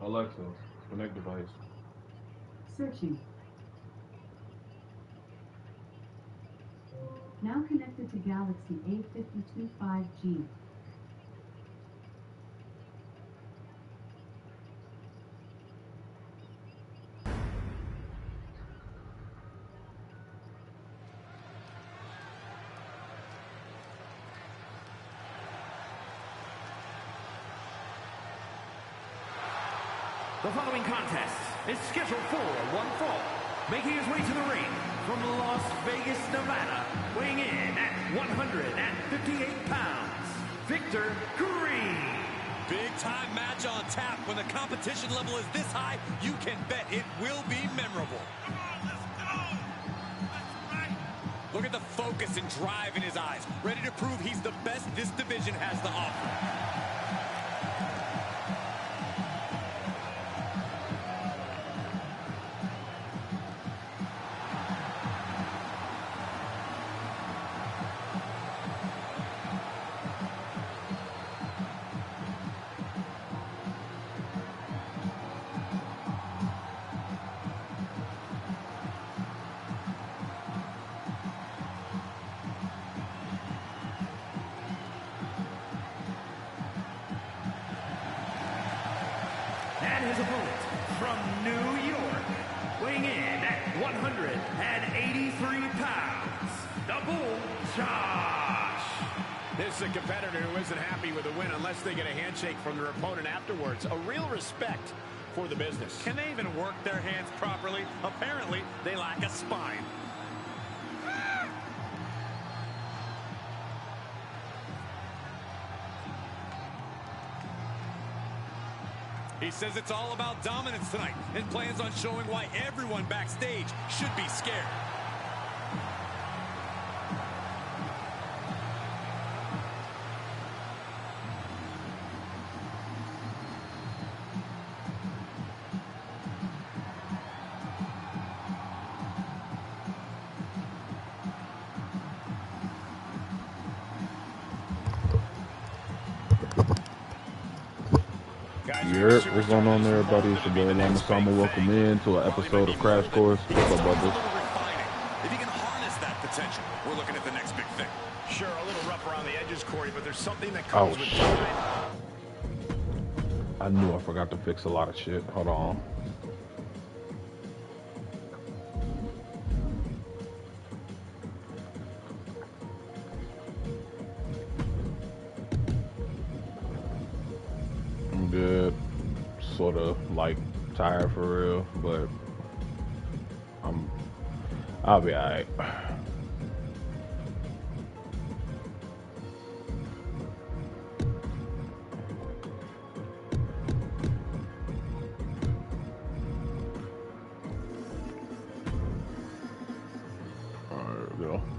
Alexa, connect device. Searching. Now connected to Galaxy A52 5G. The following contest is scheduled for one fall. Making his way to the ring from Las Vegas, Nevada, weighing in at 158 pounds, Victor Green. Big time match on tap. When the competition level is this high, you can bet it will be memorable. Come on, let's go. That's right. Look at the focus and drive in his eyes, ready to prove he's the best this division has to offer. And his opponent from New York, weighing in at 183 pounds, the Bull Josh. This is a competitor who isn't happy with a win unless they get a handshake from their opponent afterwards. A real respect for the business. Can they even work their hands properly? Apparently, they lack a spine. He says it's all about dominance tonight and plans on showing why everyone backstage should be scared. What's going on there, everybody? It's your boy Lamasama. Welcome in to an episode of Crash Course. What's up, brothers? If he can harness that potential, we're looking at the next big thing. Sure, a little rough around the edges, Corey, but there's something that comes with time. I knew I forgot to fix a lot of shit. Hold on. I'm good. Sort of like tired for real, but I'll be alright. There we go.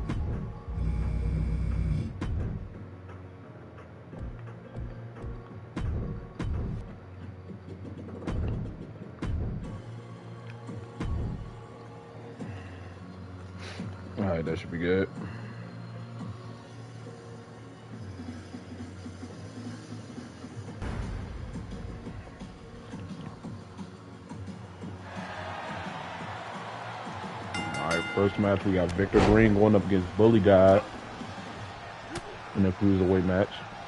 Alright, that should be good. Alright, first match we got Victor Green going up against Bully God in a cruiserweight match.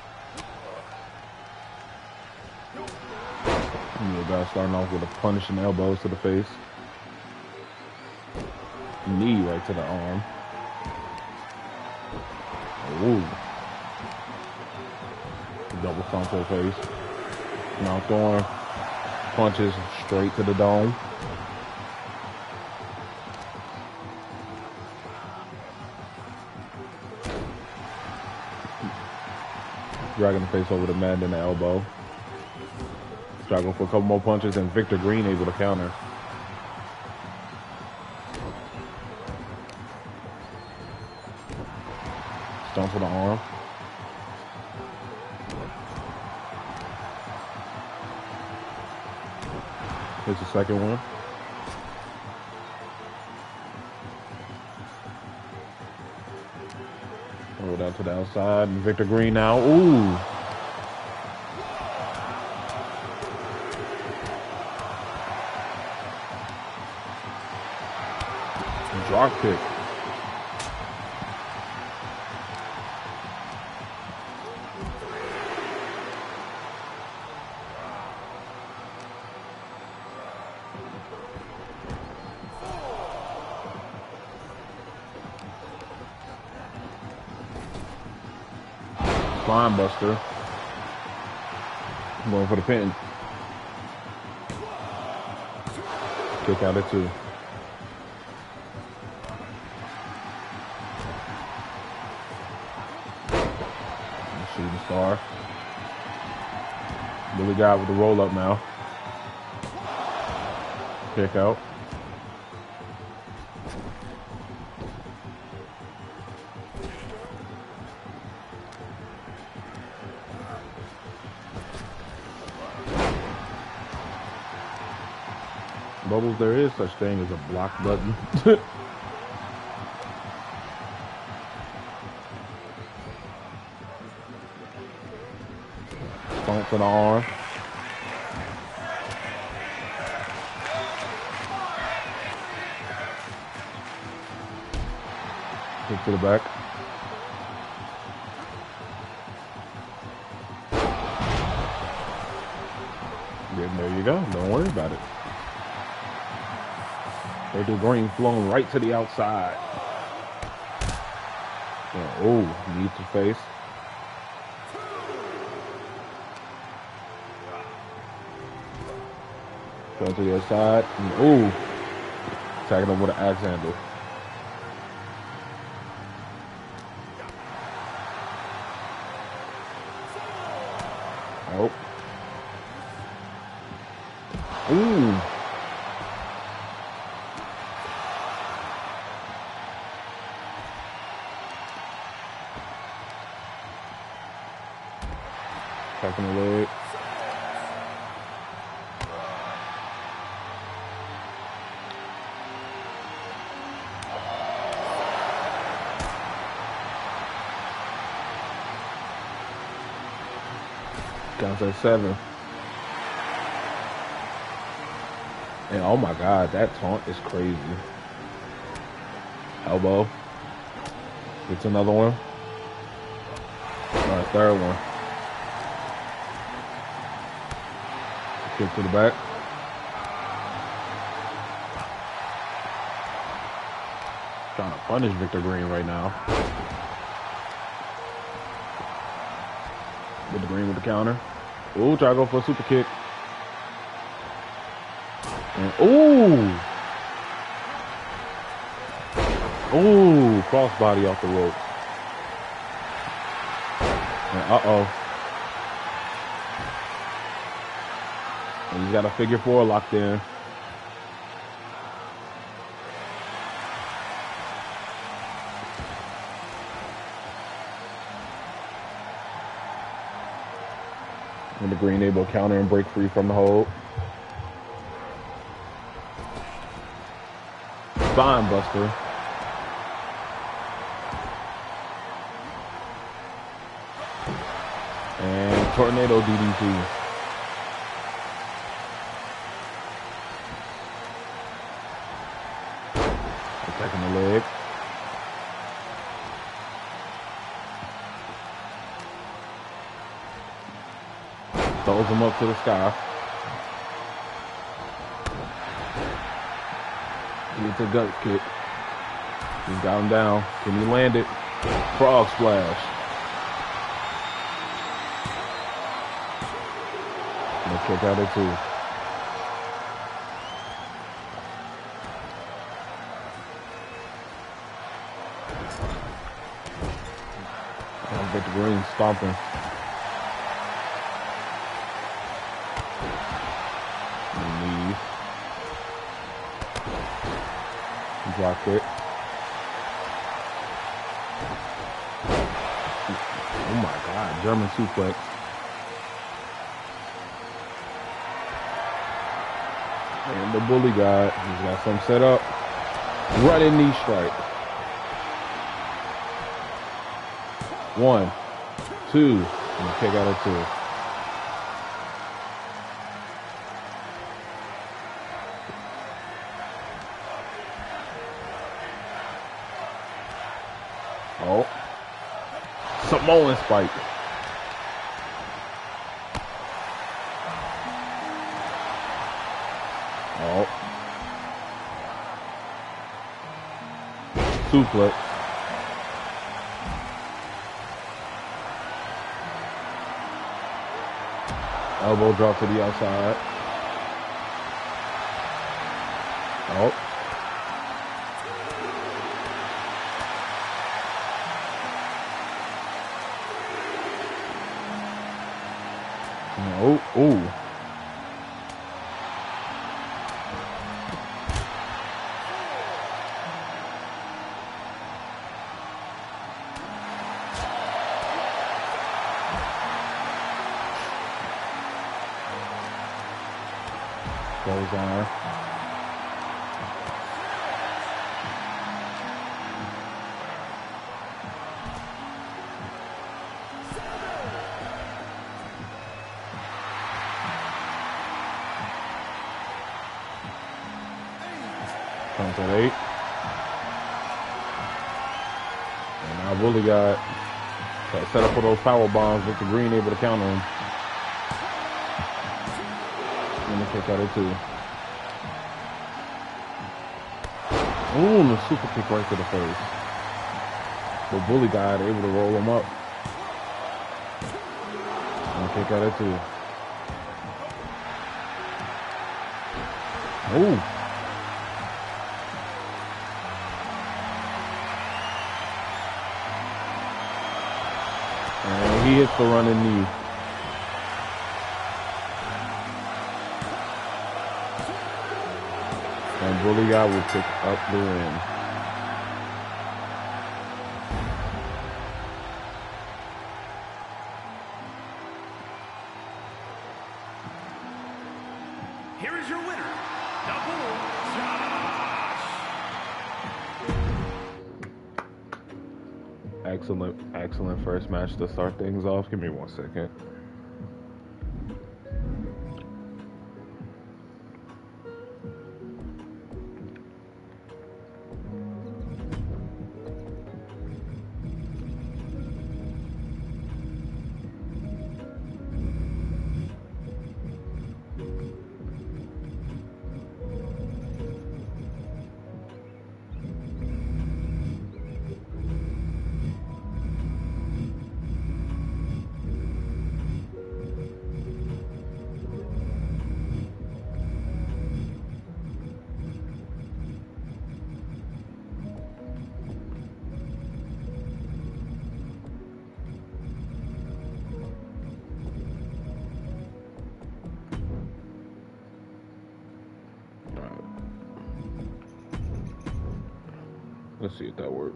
And the guy starting off with a punishing elbows to the face. Knee right to the arm. Ooh. Double stomp to the face. Now throwing punches straight to the dome. Dragging the face over the mat and the elbow. Struggling for a couple more punches and Victor Green able to counter. Stomp for the arm. Here's the second one. Roll down to the outside. And Victor Green now. Ooh. Drop kick. Spine buster. Going for the pin. Kick out at 2. Shooting star. Billy got with the roll up now. Kick out. Bubbles, there is such thing as a block button. Stomp to the arm. Kick to the back. Yeah, there you go. Don't worry about it. Victor Green flown right to the outside. Oh, knee to face. Going to the other side. Oh, attacking him with an axe handle. Oh. Ooh. Attacking the leg. Counts at 7. And oh my God, that taunt is crazy. Elbow. Gets another one. All right, third one. Kick to the back. Trying to punish Victor Green right now. Victor Green with the counter. Ooh, try to go for a super kick. And ooh! Ooh, crossbody off the rope. And uh-oh. And he's got a figure 4 locked in. And the Green able to counter and break free from the hold. Spine buster. And tornado DDT. Attacking the leg. Throws him up to the sky. It's a gut kick. He's got him down. Can he land it? Frog splash. And a kick out at 2. And Victor Green stomping. Drop kick. Oh my God, German suplex. And the bully guy, he's got something set up. Running knee strike. 1, 2, and a kick out of 2. Oh. Samoan spike. Oh. Suplex. Elbow drop to the outside. Oh. Oh, ooh. Goes on. Comes at 8. And now Bully got set up for those power bombs. Victor Green able to counter him. And the kick out of 2. Ooh, and the super kick right to the face. But Bully got able to roll him up. And the kick out of 2. Ooh. And he hits the running knee. And Bully Guy will pick up the win. Here is your winner, Double Josh. Excellent first match to start things off. Give me 1 second. Let's see if that works.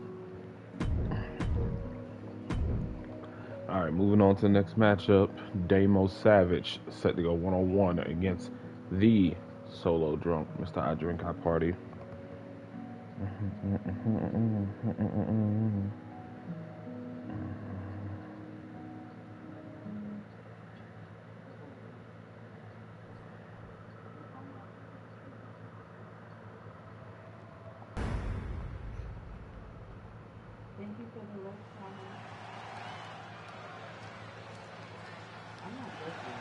All right, moving on to the next matchup. Damo Savage set to go 1-on-1 against the Solo Drunk, Mr. I Drink I Party. Thank you for the love comment. I'm not listening.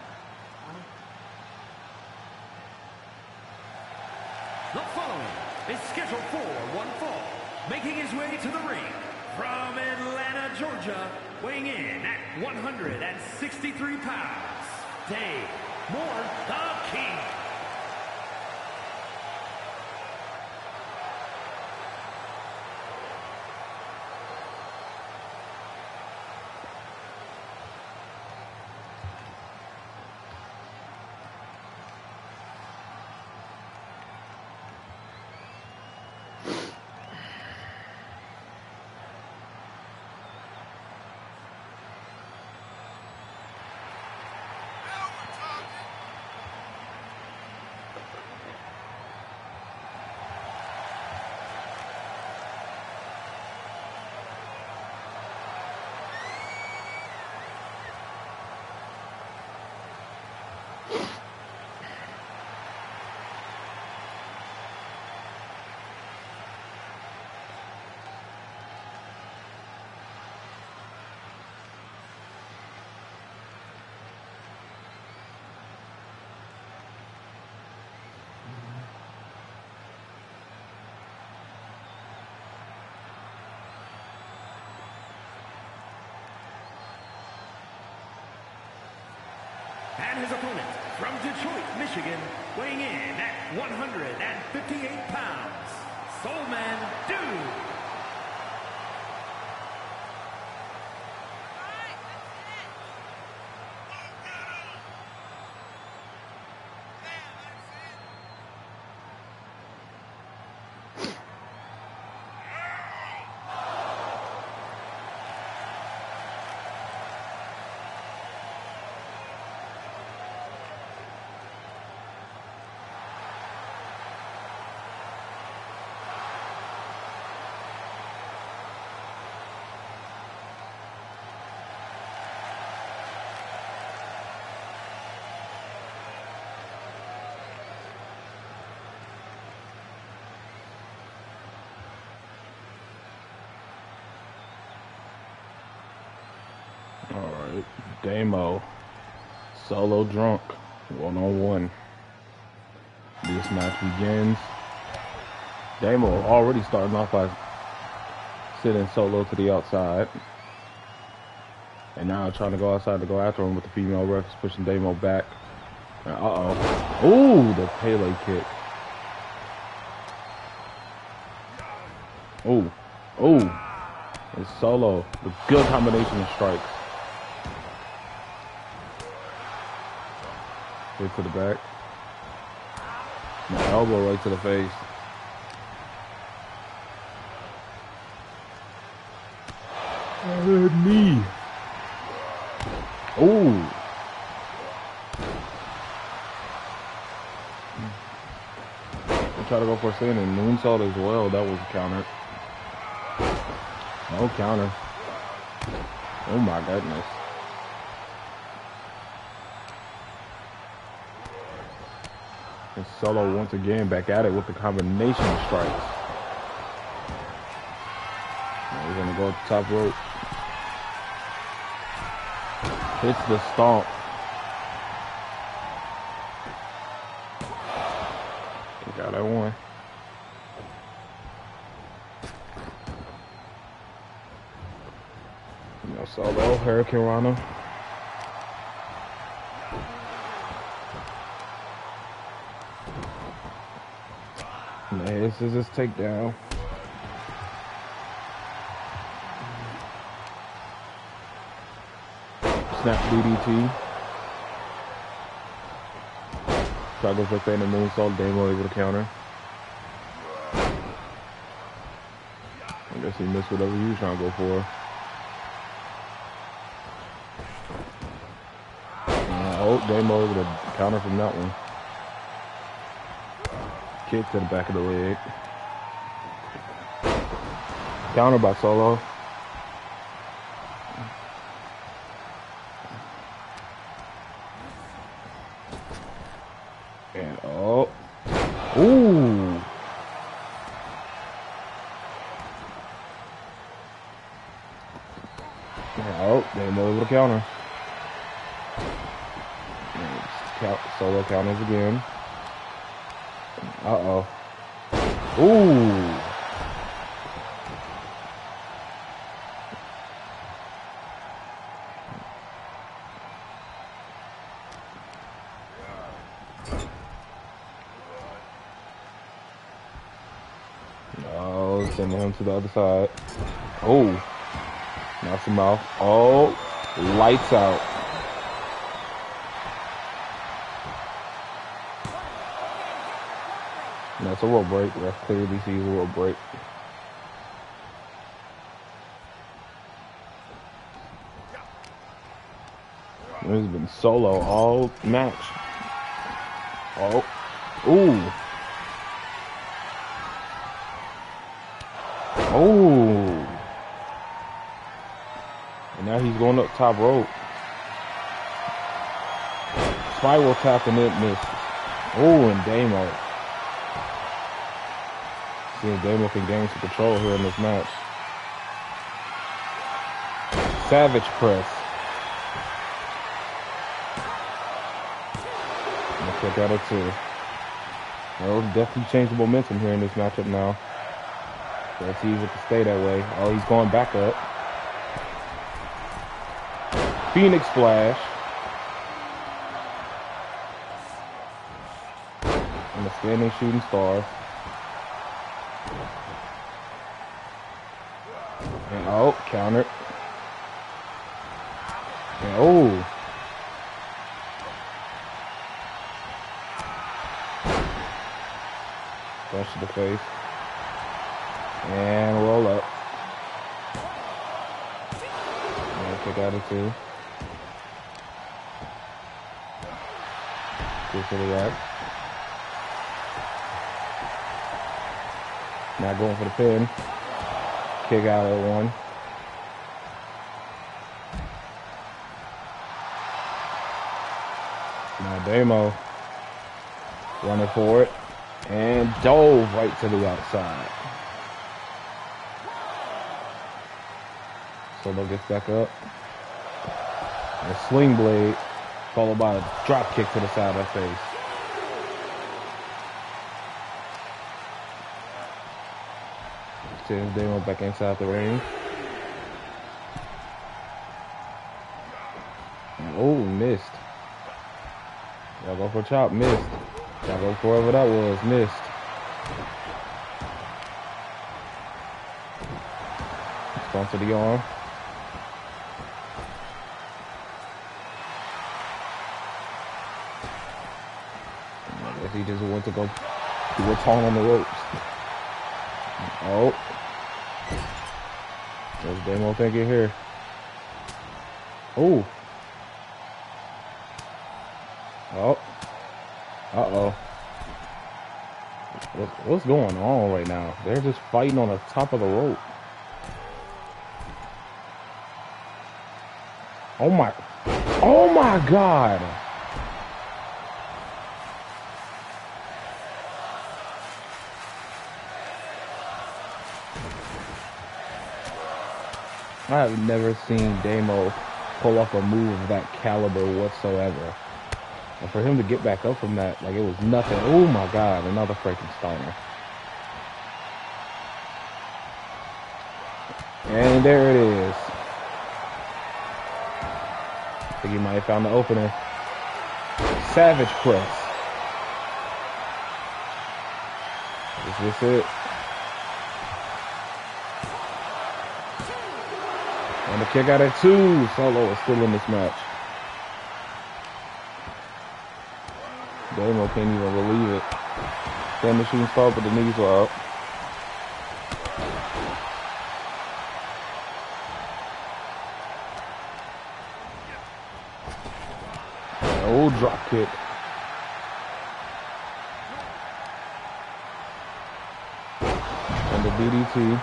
The following is scheduled for one fall, making his way to the ring from Atlanta, Georgia, weighing in at 163 pounds, Dave Moore, the King. And his opponent from Detroit, Michigan, weighing in at 158 pounds, Soulman Dude. Alright, Damo, Solo Drunk, 1-on-1. This match begins. Damo already starting off by sitting Solo to the outside. And now trying to go outside to go after him with the female refs pushing Damo back. Uh-oh. Ooh, the Pele kick. Ooh. Ooh. It's Solo with good combination of strikes. Hit to the back. My elbow right to the face. Good knee. Ooh. Try to go for a standing moonsault as well. That was a counter. No counter. Oh my goodness. And Solo once again back at it with the combination of strikes. Now he's gonna go up the top rope. Hits the stomp. Got that one. You know, Solo, Hurricane Rana. This is his takedown. Snap DDT. Try to go for a standing moonsault. Damo able to counter. I guess he missed whatever he was trying to go for. Oh, Damo able to counter from that one. Kick to the back of the leg. Counter by Solo. And oh. Ooh. Oh, Damo able to counter. Solo counters again. Uh-oh. Ooh. Oh, sending him to the other side. Oh. Knocks him out. Oh. Lights out. That's a rope break. Ref clearly sees a rope break. It's been Solo all match. Oh. Ooh. Oh. And now he's going up top rope. Spiral tap and it misses. Oh, and Damo. See if Damo can gain some control here in this match. Savage press. Check out it too. That'll definitely change the momentum here in this matchup now. Let's see if it can stay that way. Oh, he's going back up. Phoenix Splash. And the standing shooting star. And oh, counter. And oh. Punch to the face. And roll up. And kick out of 2. Kick to the rack. Not going for the pin. Kick out at 1. Now Damo running for it and dove right to the outside. Solo gets back up. And a sling blade followed by a drop kick to the side of the face. Sends Damo back inside the ring. And oh, missed. Y'all go for a chop, missed. Y'all go for whatever that was, missed. Stomp to the arm. I guess he just went to go do a taunt on the ropes. Oh. What's Damo thinking here? Oh. Oh. Uh-oh. What's going on right now? They're just fighting on the top of the rope. Oh my God. I have never seen Damo pull off a move of that caliber whatsoever. And for him to get back up from that, like it was nothing. Oh my God, another freaking Steiner. And there it is. I think he might have found the opener. Savage press. Is this it? And the kick out at 2. Solo is still in this match. Damo can't even believe it. Then the shooting star, but the knees were up. Old drop kick. And the DDT.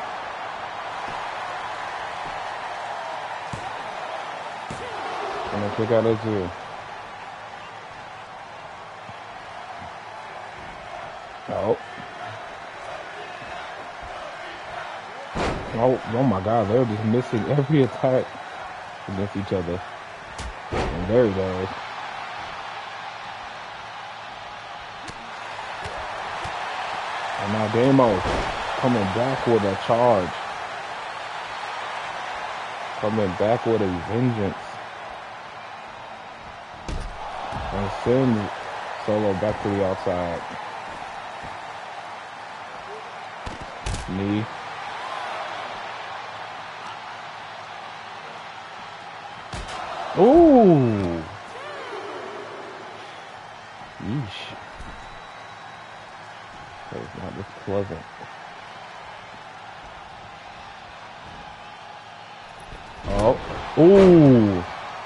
And a kick out at 2. Oh my God, they're just missing every attack against each other. And there he goes. And now Damo coming back with a charge. Coming back with a vengeance. And sends Solo back to the outside. Knee. Ooh. Yeesh. That is not this pleasant. Oh. Ooh.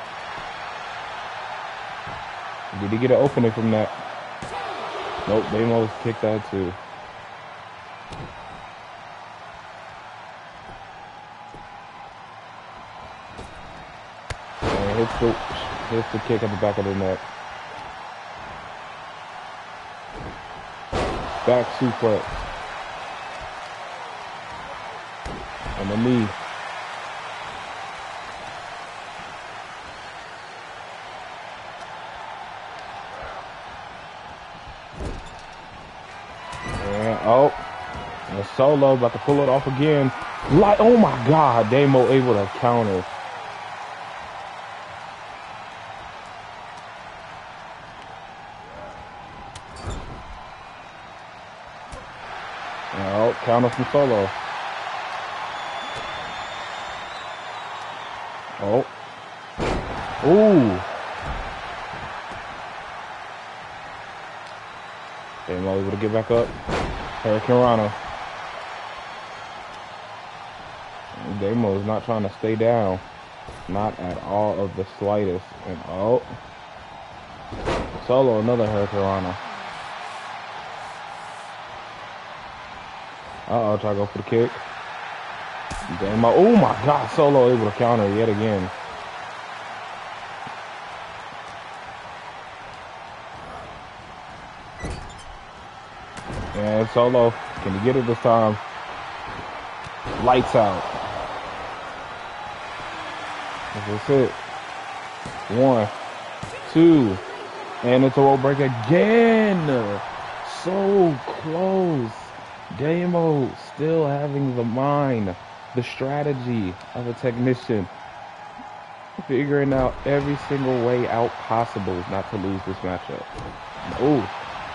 Did he get an opening from that? Nope, Damo kicked out too. Hits the kick at the back of the neck. Back suplex. And the knee. And oh. And Solo about to pull it off again. Like, oh my God, Damo able to counter. Oh, counter from Solo. Oh. Ooh. Damo able to get back up. Hurricane Rana. Damo is not trying to stay down. Not at all of the slightest. And oh. Solo, another Hurricane Rana. Uh-oh, try to go for the kick. Damo. Oh my god, Solo able to counter yet again. And Solo, can he get it this time? Lights out. That's it. 1, 2, and it's a roll break again. So close. Damo still having the mind, the strategy of a technician, figuring out every single way out possible not to lose this matchup. Oh.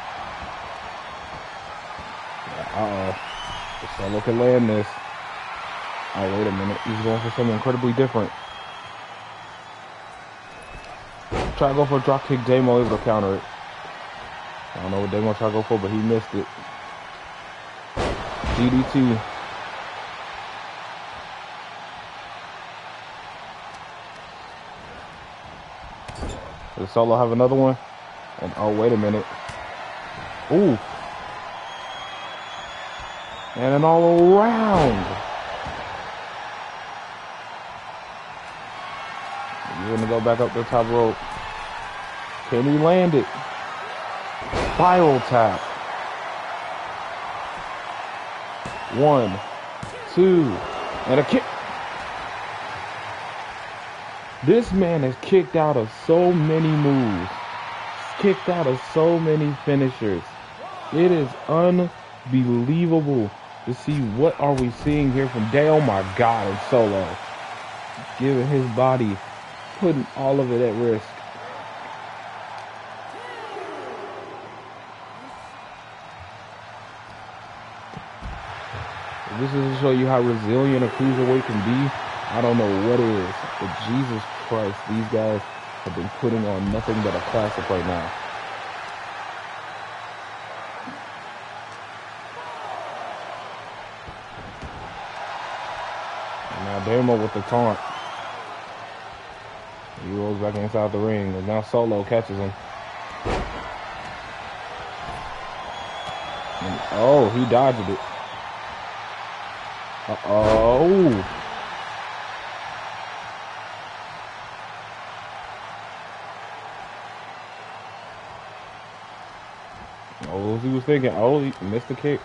Uh-oh. Solo can land this. Oh, wait a minute. He's going for something incredibly different. Try to go for a drop kick. Damo able to counter it. I don't know what Damo tried to go for, but he missed it. DDT. Does Solo have another one? And oh, wait a minute. Ooh. And an all around. You're gonna go back up the top rope. Can he land it? Spiral tap. 1, 2, and a kick. This man has kicked out of so many moves. Kicked out of so many finishers. It is unbelievable to see what are we seeing here from Day. Oh my god, and Solo. Giving his body, putting all of it at risk. This is to show you how resilient a cruiserweight can be. I don't know what is, but Jesus Christ, these guys have been putting on nothing but a classic right now. And now Damo with the taunt. He rolls back inside the ring, and now Solo catches him. And, oh, he dodged it. Uh-oh. Oh, he was thinking, oh, he missed the kick.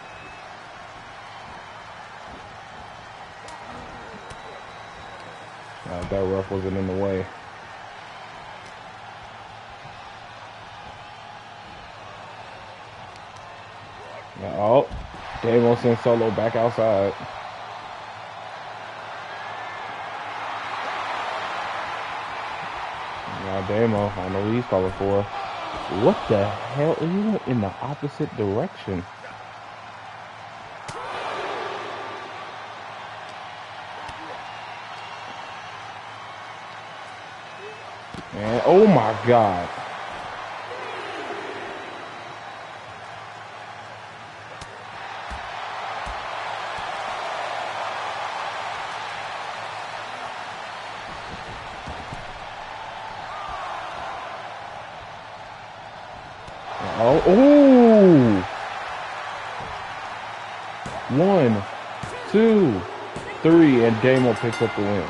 That ref wasn't in the way. Oh, Damo sends Solo back outside. Now Damo, I know what he's calling for. What the hell? He went in the opposite direction. And oh my god. Oh, ooh. 1, 2, 3, and Damo picks up the win.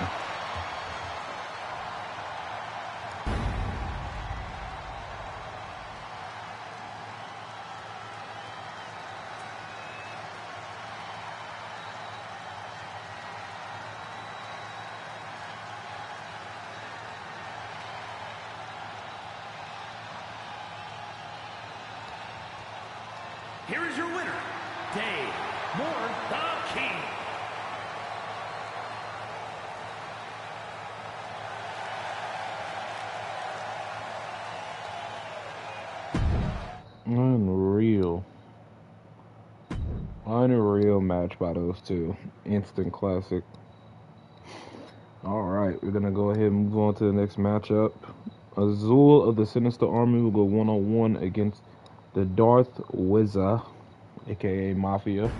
Here is your winner, Dave Moore, the King. Unreal. Unreal match by those two. Instant classic. Alright, we're going to go ahead and move on to the next matchup. Azul of the Sinister Army will go one-on-one against the Darth Wizza, aka Mafia.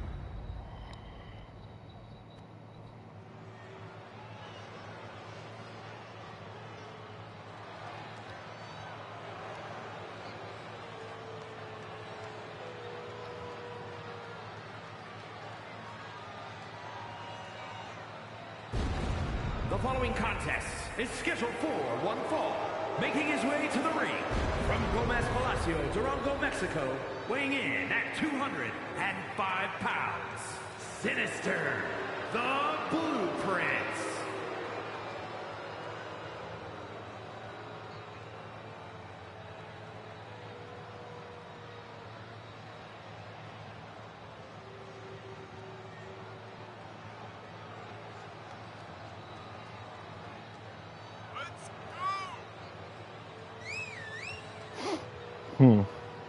The following contest is scheduled for one fall. Making his way to the ring from Gomez Palacio, Durango, Mexico, weighing in at 205 pounds, Sinister, the Blueprint. Let's go! Hmm.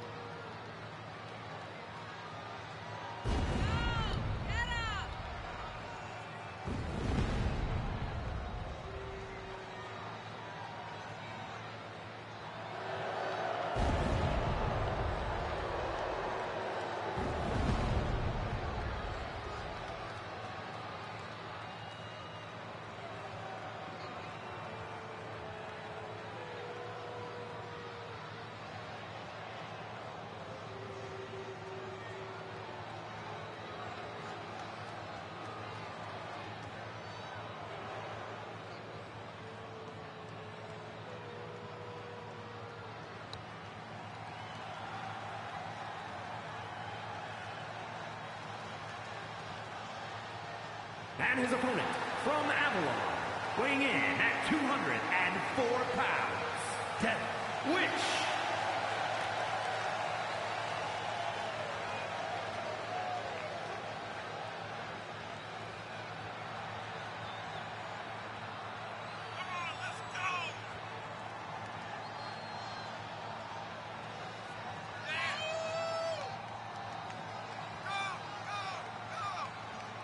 And his opponent from Avalon, weighing in at 204 pounds, Death Witch. Come on, let's go! Yeah! Go, go, go!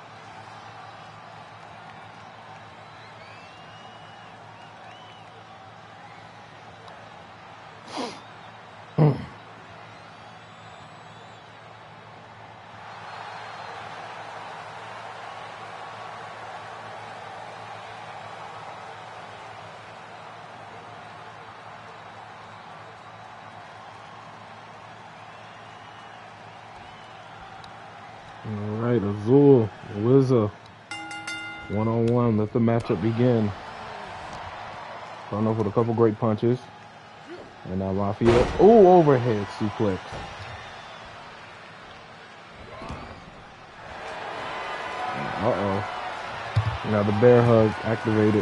Alright, Azul, Wizza, one-on-one. Let the matchup begin. Starting off with a couple great punches. And now Mafia. Ooh, overhead suplex. Uh-oh. Now the bear hug activated.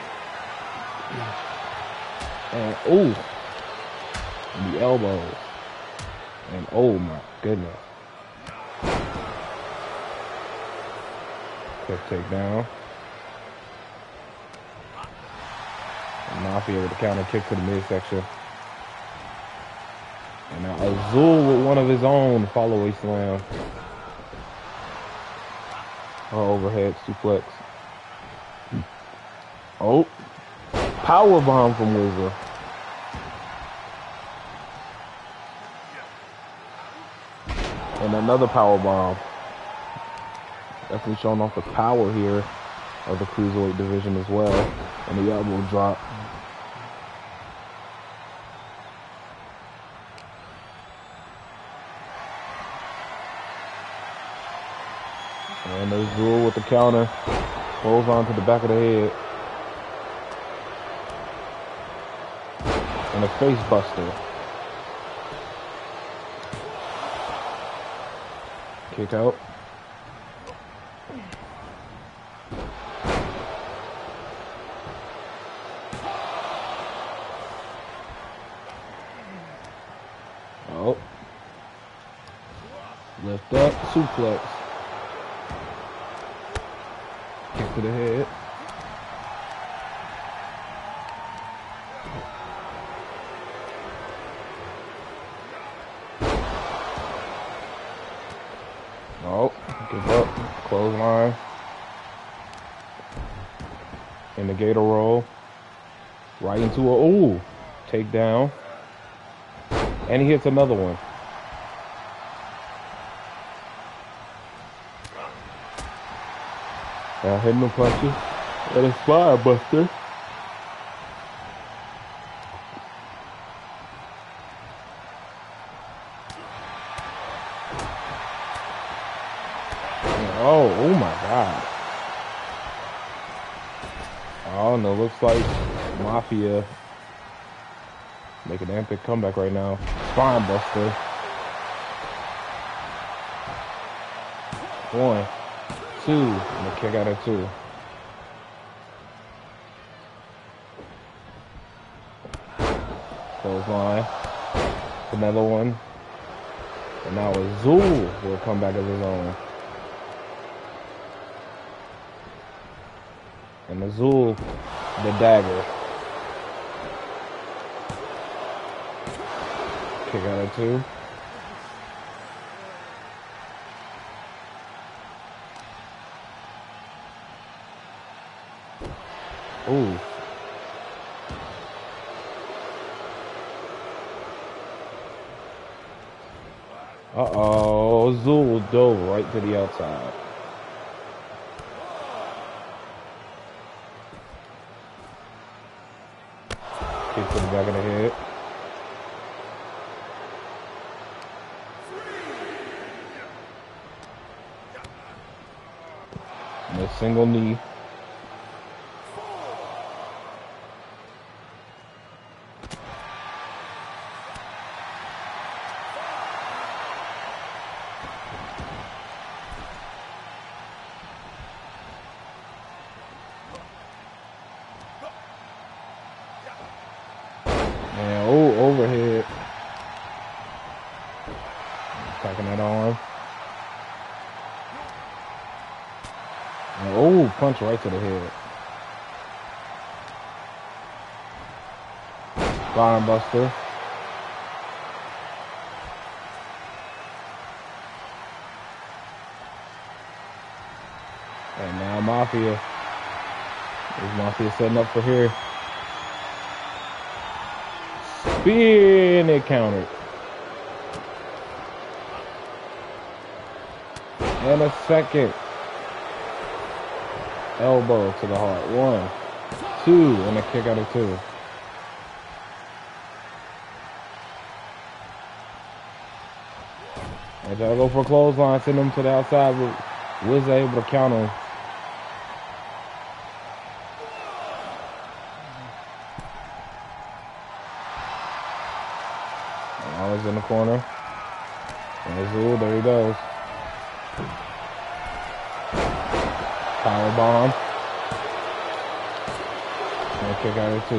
And ooh. The elbows. And oh my goodness. Quick takedown. And Mafia with a counter kick to the midsection. And now Azul with one of his own follow-away slam. Overhead suplex. Oh. Power bomb from Wizza. And another power bomb. Definitely showing off the power here of the cruiserweight division as well. And the elbow drop. And Azul with the counter. Holds on to the back of the head. And a face buster. Kick out. Oh. Lift up, suplex. Kick to the head. Give up. Clothesline. In the gator roll. Right into a ooh. Takedown. And he hits another one. Hitting the punches. And a spine buster. Oh my God. Oh no, looks like Mafia making an epic comeback right now. Spine buster. 1, 2, and a kick out of 2. Clothesline. Another one. And now Azul will come back as his own. And Azul, the dagger. Kick out of 2. Ooh. Uh-oh, Azul dove right to the outside. Kick to the back of the head. And a single knee. And overhead. Attacking that arm. And punch right to the head. Spine buster. And now Mafia. Is Mafia setting up for here? Spear, and it countered. And a second elbow to the heart. 1, 2, and a kick out of 2. And y'all go for a clothesline, send him to the outside. Was able to counter him. Always in the corner. And Azul, there he goes. Power bomb. And a kick out of 2.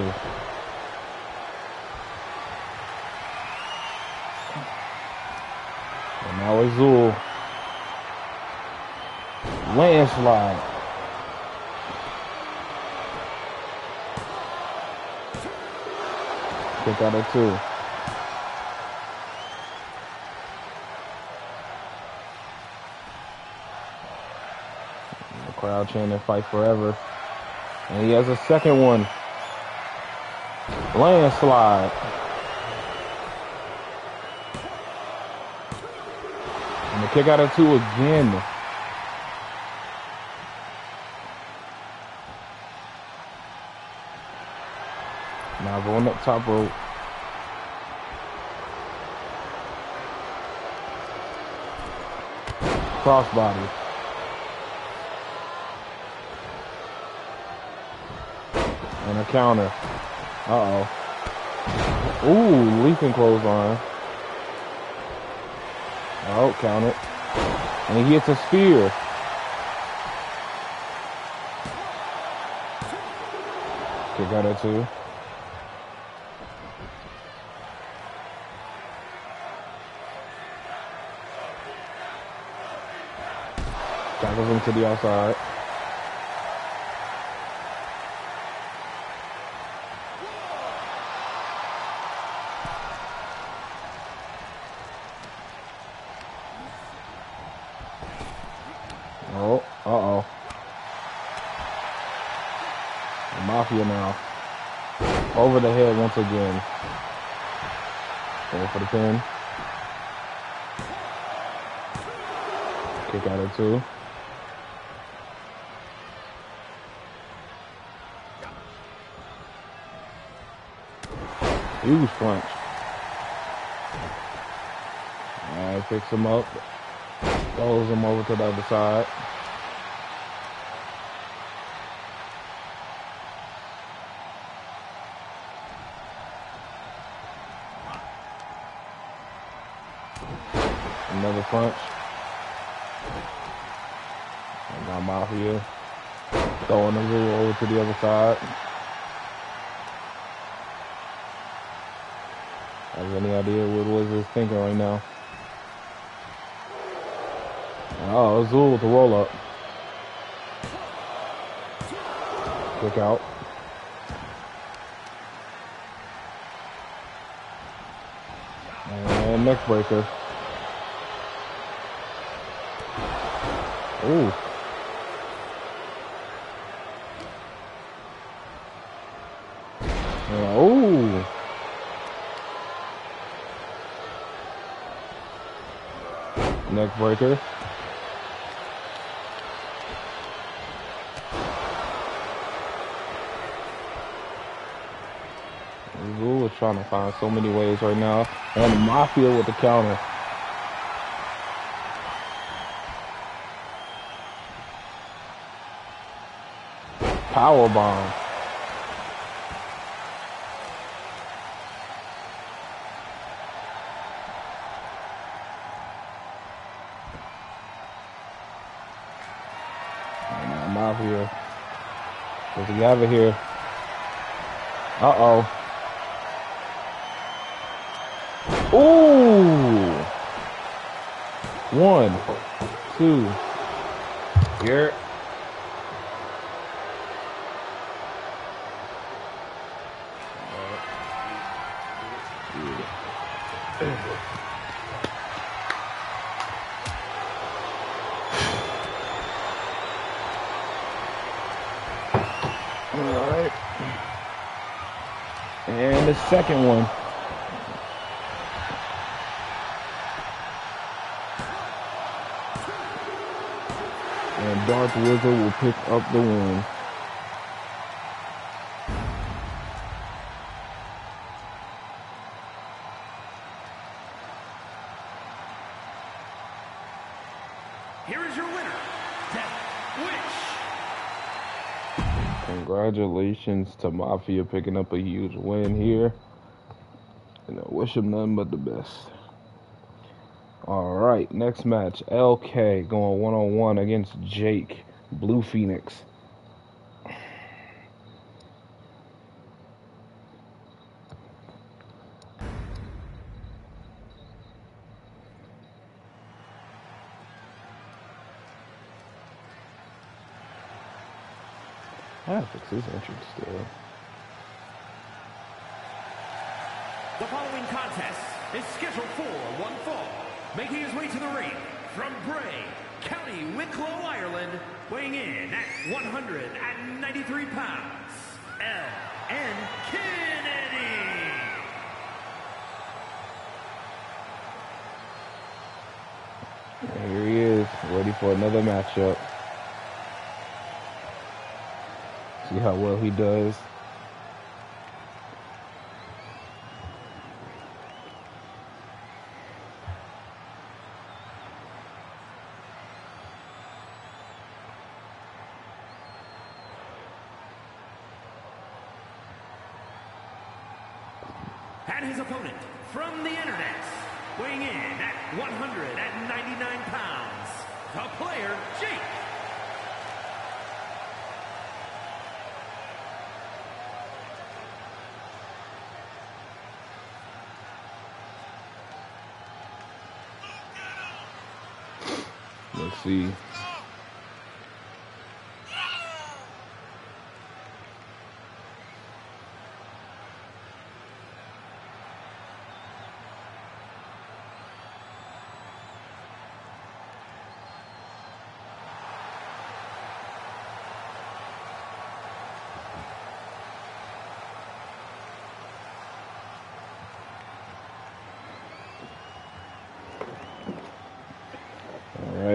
And now Azul. Landslide. Kick out of 2. Crowd chanting "Fight Forever." And he has a second one. Landslide. And the kick out of 2 again. Now going up top rope. Crossbody. And a counter. Uh-oh. Ooh, leaping clothesline. Oh, count it. And he hits a spear. Kick out of 2. Tackles him to the outside. Uh-oh. Mafia now. Over the head once again. Going for the pin. Kick out at 2. Huge punch. Alright, picks him up. Throws him over to the other side. Another punch. And now Mafia throwing Azul over to the other side. Have any idea what was his thinking right now? Oh, Azul with the roll up. Kick out. And neck breaker. Ooh. Ooh. Neck breaker. Azul is trying to find so many ways right now. And Mafia with the counter. Power bomb. And now Mafia. Does he have it here? Uh-oh. Ooh. 1, 2. Here. Alright. And the second one. And Darth Wizard will pick up the win. Here is your winner, Death Wish. Congratulations to Mafia picking up a huge win here. And I wish him nothing but the best. Alright, next match. LK going one-on-one against Jake, Blue Phoenix. I have to fix his entrance still. The following contest is scheduled for one fall. Making his way to the ring from Bray, County Wicklow, Ireland, weighing in at 193 pounds, L.N. Kennedy. And here he is, ready for another matchup. See how well he does. And his opponent from the internet, weighing in at 199 pounds, the player Jake. Let's see.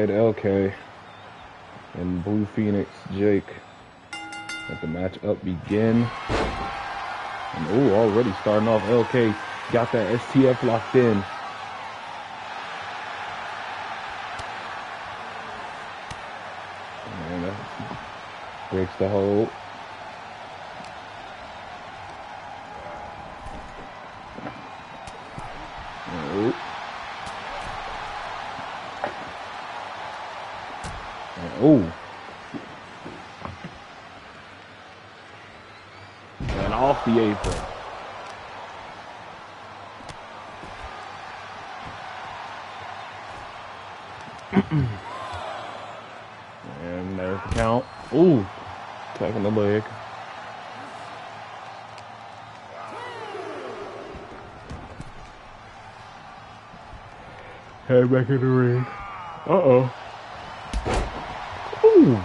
Red LK and Blue Phoenix Jake. Let the match up begin. And oh, already starting off, LK got that STF locked in. And that breaks the hold. Oh. And off the apron. And there's the count. Ooh. Attacking the leg. Head back in the ring. Uh-oh. Ooh.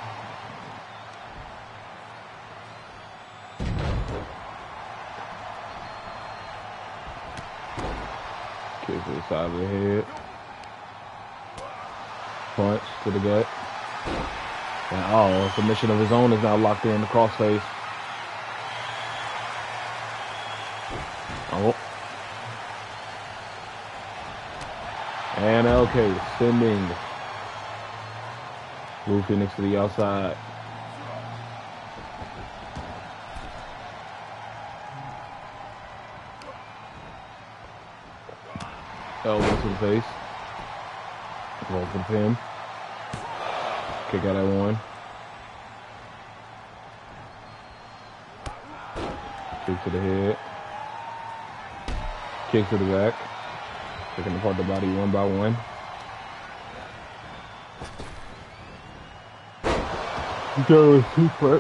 Kick to the side of the head. Punch to the gut. And oh, submission of his own is now locked in the crossface. Oh. And LK sending Blue Phoenix to the outside. Elbow to the face. Roll for the pin. Kick out at one. Kick to the head. Kick to the back. Picking apart the body one by one. Go with suplex.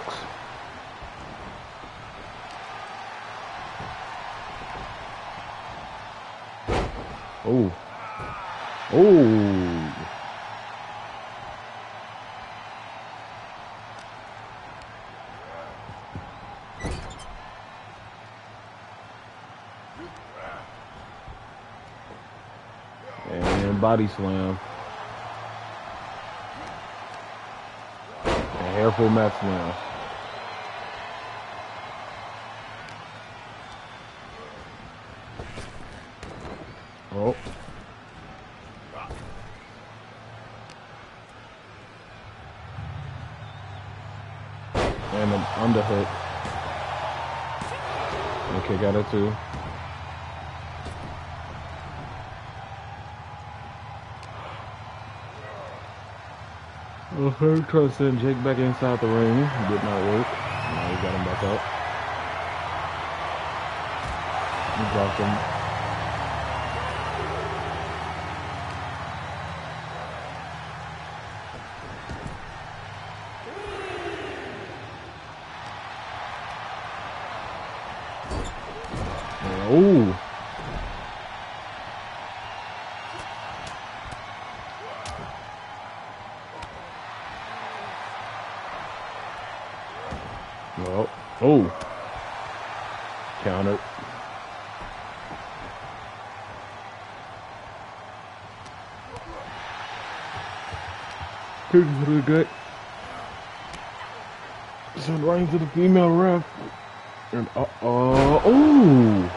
Oh. Oh. And body slam. And hairful mat slam. Oh. And an underhook. Okay, got it too. Okay, try to send Jake back inside the ring. Did not work. Now he got him back up. He dropped him. Ooh. Well, oh. Counter. Kick to the gut. Send right into the female ref. And oh.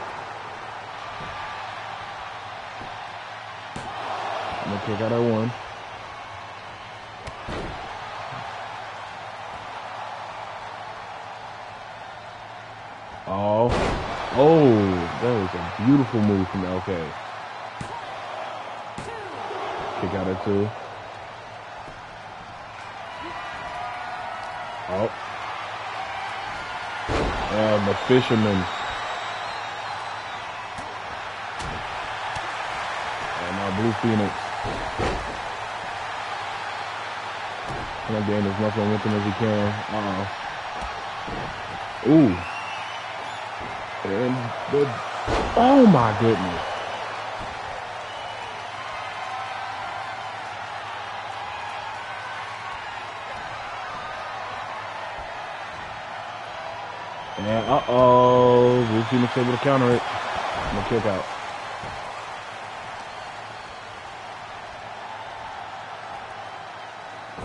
I'm gonna kick out at one. Oh. Oh, that was a beautiful move from LK. Kick out at two. Oh. And the fisherman. And now Blue Phoenix. And again, there's nothing with him as he can. Ooh. And the, oh my goodness. And Blue Phoenix able to counter it. And a kick out.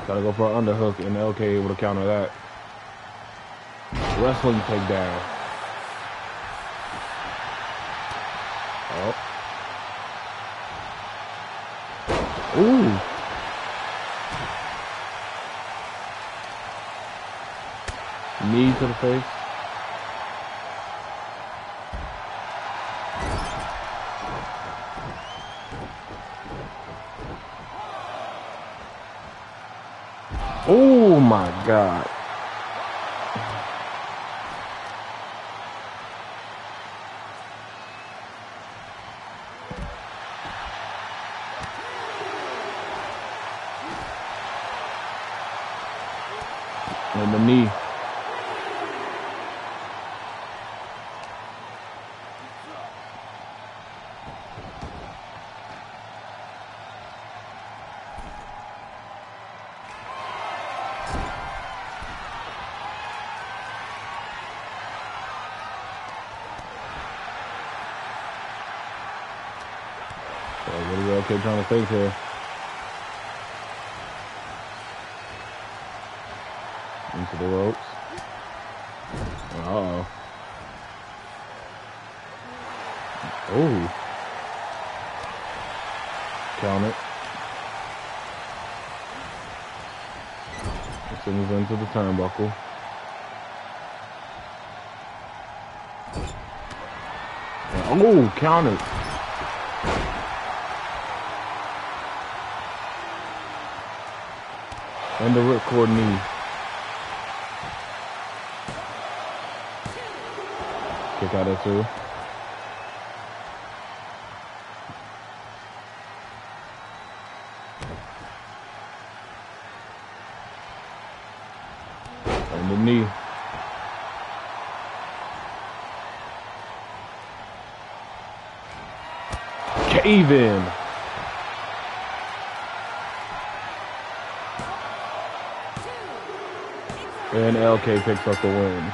Gotta go for an underhook, and LK able to counter that. Wrestling takedown. Oh. Ooh. Knee to the face. Oh my God. And the knee. So what are we okay trying to fix here? Into the ropes. Uh-oh. Oh. Count it. Sends into the turnbuckle. Oh, count it. And the ripcord knee. Kick out of two. And the knee. Cave in. And LK picks up the win.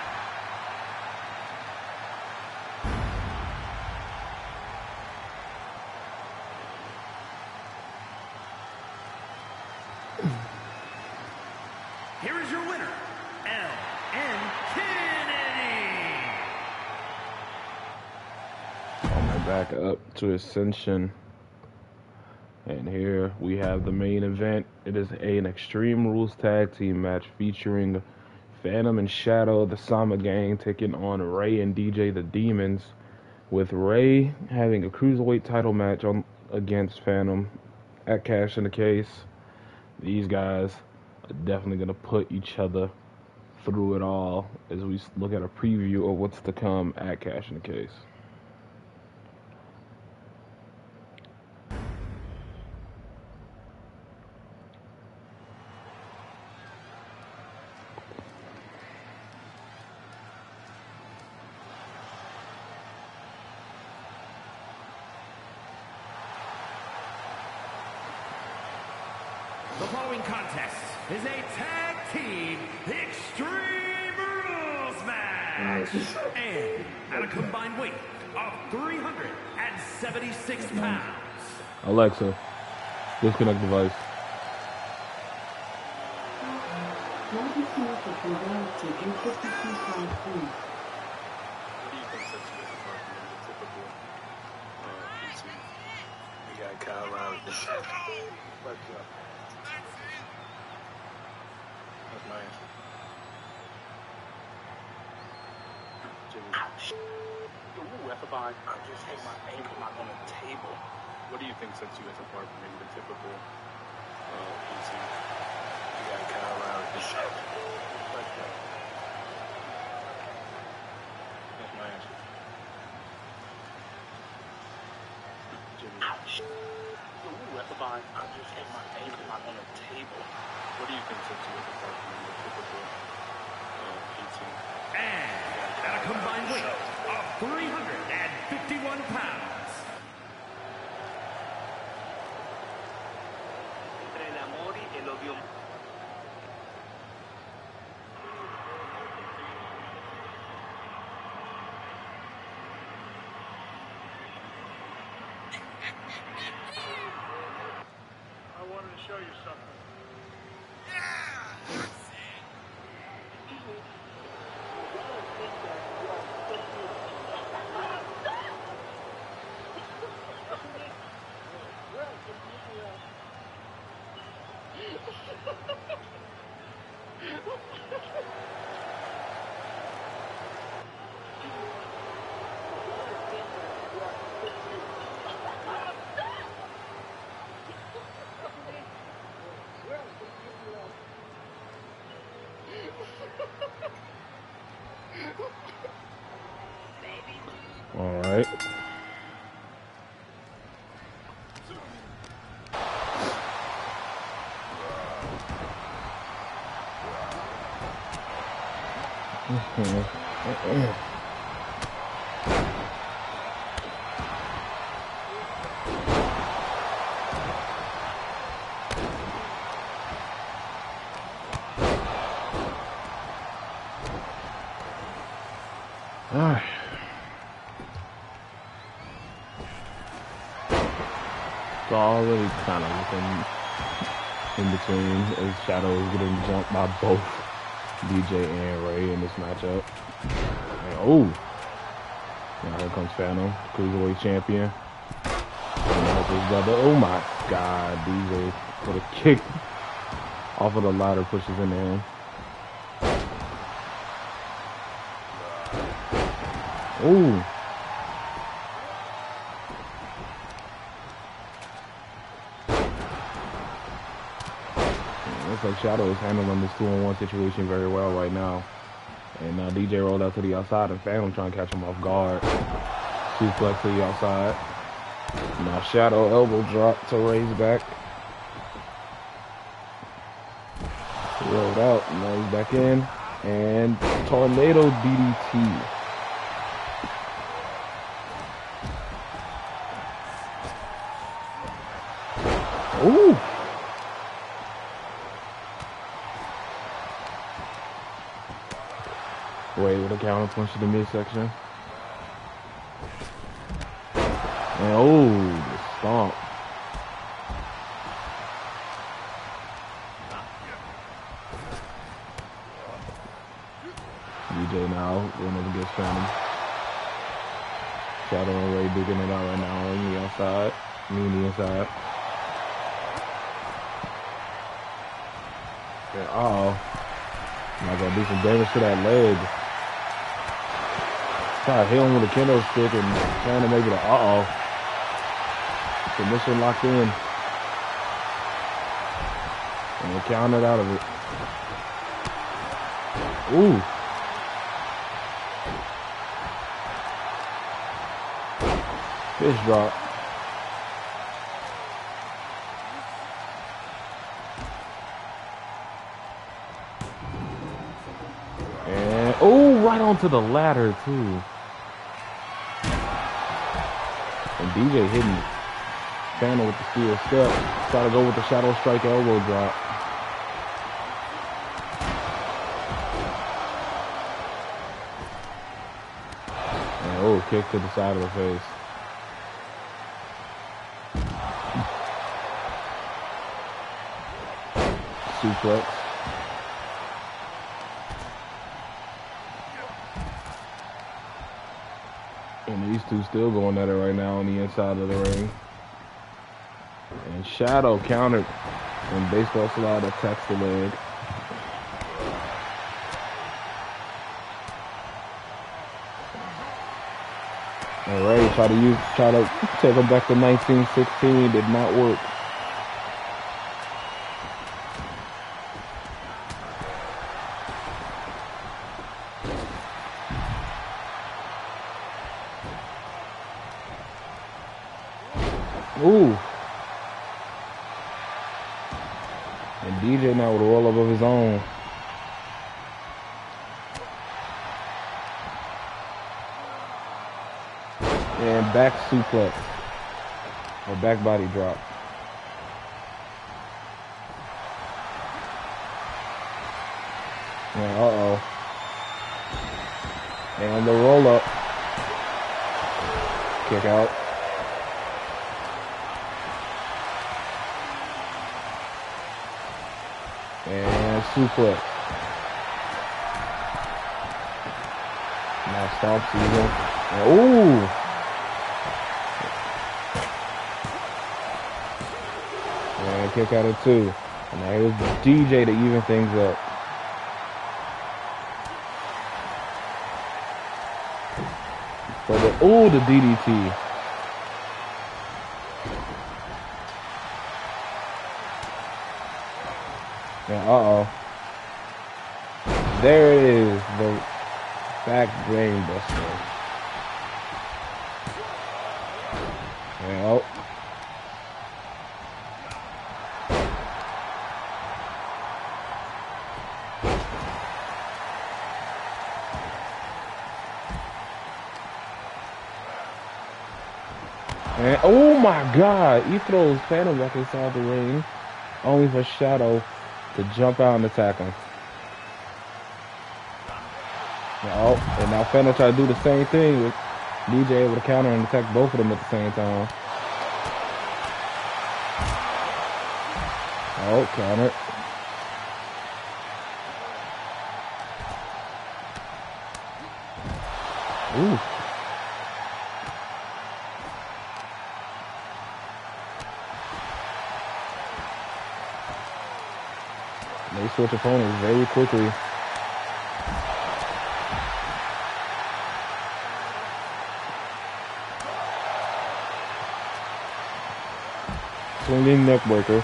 Here is your winner, L.N. Kennedy. Coming back up to Ascension. And here we have the main event. It is an Extreme Rules tag team match featuring Phantom and Shadow, the Sama Gang, taking on Ray and DJ the Demons, with Ray having a cruiserweight title match against Phantom at Cash in the Case. These guys are definitely going to put each other through it all as we look at a preview of what's to come at Cash in the Case. The following contest is a tag team Extreme Rules match. And at a combined weight of 376 pounds. Alexa, disconnect device. Now the field has been developed to A52.5 please. What do you think sets you apart from the typical PC? We got Kyle Lowry. What's up? That's my answer. Jimmy. Ooh, that's a fine. I just hit my ankle not on the table. What do you think sets you apart from maybe the typical PC? We got Kyle Lowry. What's up? That's my answer. Jimmy. Ooh, that's a fine. I just hit my ankle not on the table. What do you think sets you apart from the typical PT? And at a combined weight of 351 pounds. Entre el amor y el odio. I wanted to show you something. All right. All right. So already kind of looking in between as Shadow is getting jumped by both DJ and Ray in this matchup. And, oh, now here comes Phantom, Cruiserweight champion. And help his brother. Oh my God, DJ put a kick off of the ladder, pushes into him. Ooh. Looks like Shadow is handling this 2-on-1 situation very well right now. And now DJ rolled out to the outside and Phantom trying to catch him off guard. Suplex to the outside. Now Shadow elbow drop to Ray's back. He rolled out, now he's back in. And tornado DDT. Ooh! Ray with a counter punch to the midsection. And oh, the stomp. DJ now going up against Phantom. Shadow and Ray digging it out right now on the outside. Me on the inside. And now gonna do some damage to that leg. Try to hit him with a kendo stick and trying to make it a submission locked in. And they counted out of it. Ooh. Fish drop. And oh, right onto the ladder too. And DJ hitting Phantom with the steel step. Try to go with the Shadow Strike elbow drop. And oh, kick to the side of the face. Suplex. And these two still going at it right now on the inside of the ring. And Shadow countered and baseball slide attacks the leg. And Ray try to take him back to 1916, did not work. Ooh. And DJ now with a roll up of his own. And back suplex. Or back body drop. Yeah, uh-oh. And the roll up. Kick out. And suplex. Now stomp season. Ooh! And a kick out of 2. And now here's DJ to even things up. For the DDT. Yeah, there it is, the back brain buster. Yeah, and oh my God, he throws Phantom back inside the ring, only for Shadow to jump out and attack him. And now Phantom try to do the same thing with DJ able to counter and attack both of them at the same time. Oh, counter. Ooh. They switch opponents very quickly. Swinging neckbreaker.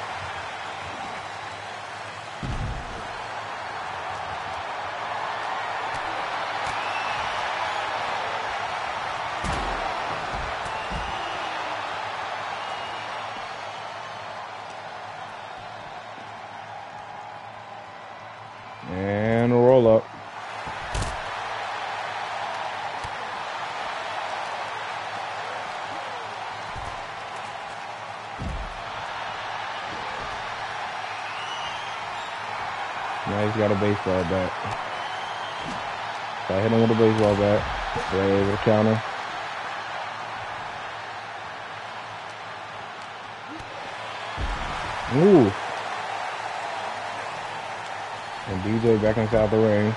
And roll up. Now he's got a baseball bat. So I hit him with a baseball bat. They're able to counter. Ooh. And DJ back inside the ring.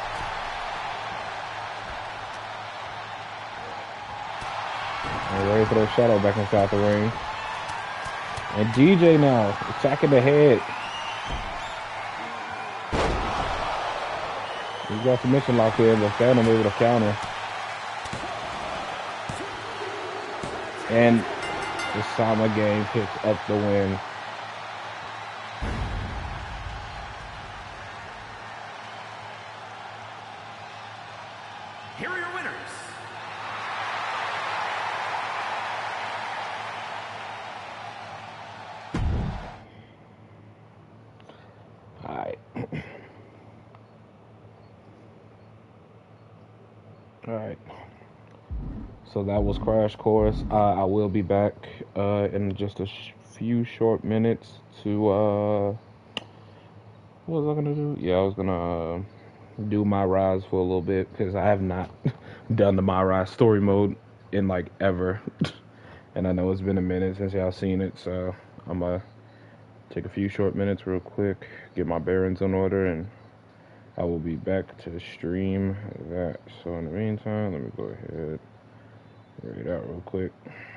And ready to throw Shadow back inside the ring. And DJ now attacking the head. He's got submission lock in, but Phantom able to counter. And the Sama game picks up the win. Here are your winners. All right. All right. So that was Crash Course. I will be back in just a few short minutes to what was I gonna do? Yeah, I was gonna do My Rise for a little bit because I have not done the My Rise story mode in like ever, and I know it's been a minute since y'all seen it, so I'm gonna take a few short minutes real quick, get my bearings in order, and I will be back to stream that. So in the meantime, let me go ahead, read it out real quick.